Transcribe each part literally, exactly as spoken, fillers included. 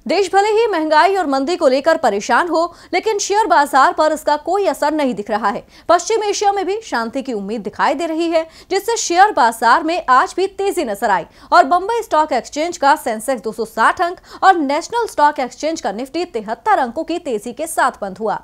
देश भले ही महंगाई और मंदी को लेकर परेशान हो, लेकिन शेयर बाजार पर इसका कोई असर नहीं दिख रहा है। पश्चिम एशिया में भी शांति की उम्मीद दिखाई दे रही है, जिससे शेयर बाजार में आज भी तेजी नजर आई और बंबई स्टॉक एक्सचेंज का सेंसेक्स दो सौ साठ अंक और नेशनल स्टॉक एक्सचेंज का निफ्टी तिहत्तर अंकों की तेजी के साथ बंद हुआ।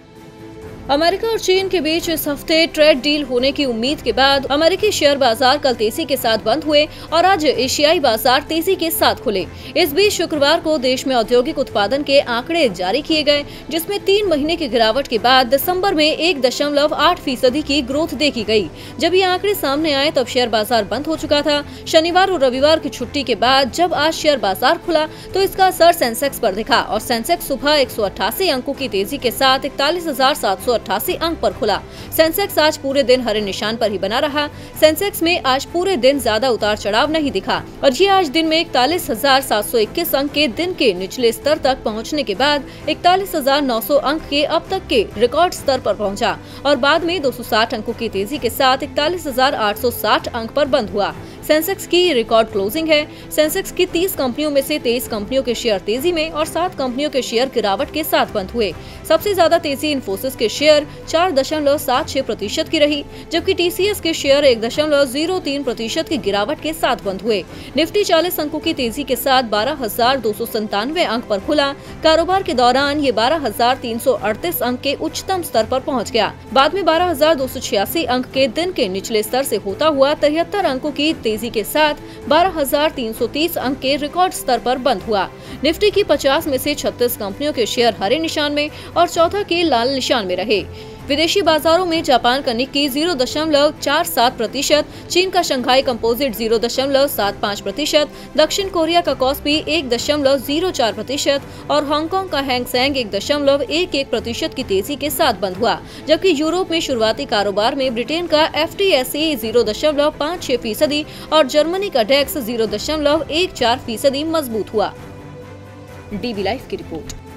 अमेरिका और चीन के बीच इस हफ्ते ट्रेड डील होने की उम्मीद के बाद अमेरिकी शेयर बाजार कल तेजी के साथ बंद हुए और आज एशियाई बाजार तेजी के साथ खुले। इस बीच शुक्रवार को देश में औद्योगिक उत्पादन के आंकड़े जारी किए गए, जिसमें तीन महीने की गिरावट के बाद दिसंबर में एक दशमलव आठ फीसदी की ग्रोथ देखी गई। जब ये आंकड़े सामने आए तब शेयर बाजार बंद हो चुका था। शनिवार और रविवार की छुट्टी के बाद जब आज शेयर बाजार खुला तो इसका असर सेंसेक्स पर दिखा और सेंसेक्स सुबह एक सौ अट्ठासी अंकों की तेजी के साथ इकतालीस हजार सात सौ अट्ठासी अंक पर खुला। सेंसेक्स आज पूरे दिन हरे निशान पर ही बना रहा। सेंसेक्स में आज पूरे दिन ज्यादा उतार चढ़ाव नहीं दिखा और ये आज दिन में इकतालीस हजार सात सौ इक्कीस अंक के दिन के निचले स्तर तक पहुंचने के बाद इकतालीस हजार नौ सौ अंक के अब तक के रिकॉर्ड स्तर पर पहुंचा और बाद में दो सौ साठ अंकों की तेजी के साथ इकतालीस हजार आठ सौ साठ अंक पर बंद हुआ। सेंसेक्स की रिकॉर्ड क्लोजिंग है। सेंसेक्स की तीस कंपनियों में से तेईस कंपनियों के शेयर तेजी में और सात कंपनियों के शेयर गिरावट के साथ बंद हुए। सबसे ज्यादा तेजी इन्फोसिस के शेयर चार दशमलव सात छह प्रतिशत की रही, जबकि टीसीएस के शेयर एक दशमलव जीरो तीन प्रतिशत की गिरावट के साथ बंद हुए। निफ्टी चालीस अंकों की तेजी के साथ बारह हजार दो सौ संतानवे अंक पर खुला। कारोबार के दौरान ये बारह हजार तीन सौ अड़तीस अंक के उच्चतम स्तर पर पहुंच गया। बाद में बारह हजार दो सौ छियासी अंक के दिन के निचले स्तर से होता हुआ तिहत्तर अंकों की तेजी के साथ बारह हजार तीन सौ तीस अंक के रिकॉर्ड स्तर पर बंद हुआ। निफ्टी की पचास में से छत्तीस कंपनियों के शेयर हरे निशान में और चौदह के लाल निशान में रहे। विदेशी बाजारों में जापान का निक्की जीरो दशमलव चार सात प्रतिशत, चीन का शंघाई कंपोजिट जीरो दशमलव सात पाँच प्रतिशत, दक्षिण कोरिया का कॉस्पी एक दशमलव जीरो चार प्रतिशत और हांगकांग का हैंग सेंग एक दशमलव एक एक प्रतिशत की तेजी के साथ बंद हुआ। जबकि यूरोप में शुरुआती कारोबार में ब्रिटेन का F T S E zero दशमलव पाँच छह फीसदी और जर्मनी का डेक्स जीरो दशमलव एक चार फीसदी मजबूत हुआ। डीवी लाइव की रिपोर्ट।